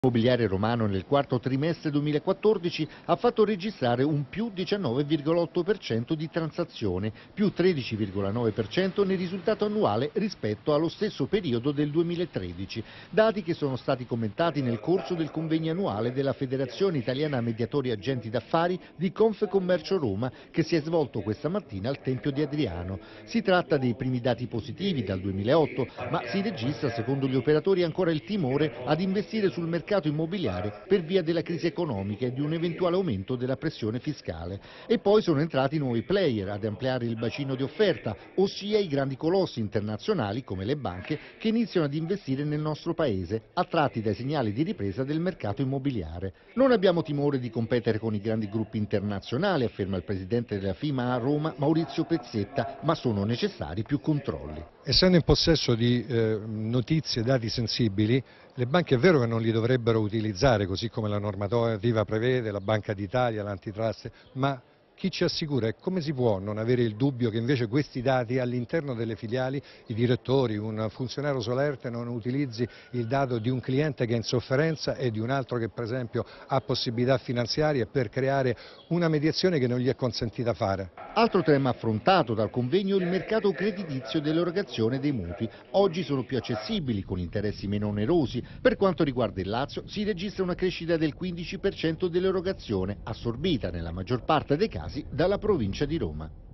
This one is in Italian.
L'immobiliare romano nel quarto trimestre 2014 ha fatto registrare un più 19,8% di transazione, più 13,9% nel risultato annuale rispetto allo stesso periodo del 2013, dati che sono stati commentati nel corso del convegno annuale della Federazione Italiana Mediatori Agenti d'Affari di Confcommercio Roma, che si è svolto questa mattina al Tempio di Adriano. Si tratta dei primi dati positivi dal 2008, ma si registra, secondo gli operatori, ancora il timore ad investire sul mercato immobiliare per via della crisi economica e di un eventuale aumento della pressione fiscale. E poi sono entrati nuovi player ad ampliare il bacino di offerta, ossia i grandi colossi internazionali come le banche che iniziano ad investire nel nostro paese, attratti dai segnali di ripresa del mercato immobiliare. Non abbiamo timore di competere con i grandi gruppi internazionali, afferma il presidente della FIMA a Roma, Maurizio Pezzetta, ma sono necessari più controlli. Essendo in possesso di notizie e dati sensibili, le banche è vero che non li dovrebbero utilizzare, così come la normativa prevede, la Banca d'Italia, l'antitrust, ma chi ci assicura e come si può non avere il dubbio che invece questi dati all'interno delle filiali, i direttori, un funzionario solerte non utilizzi il dato di un cliente che è in sofferenza e di un altro che per esempio ha possibilità finanziarie per creare una mediazione che non gli è consentita fare? Altro tema affrontato dal convegno è il mercato creditizio dell'erogazione dei mutui. Oggi sono più accessibili, con interessi meno onerosi. Per quanto riguarda il Lazio, si registra una crescita del 15% dell'erogazione, assorbita nella maggior parte dei casi dalla provincia di Roma.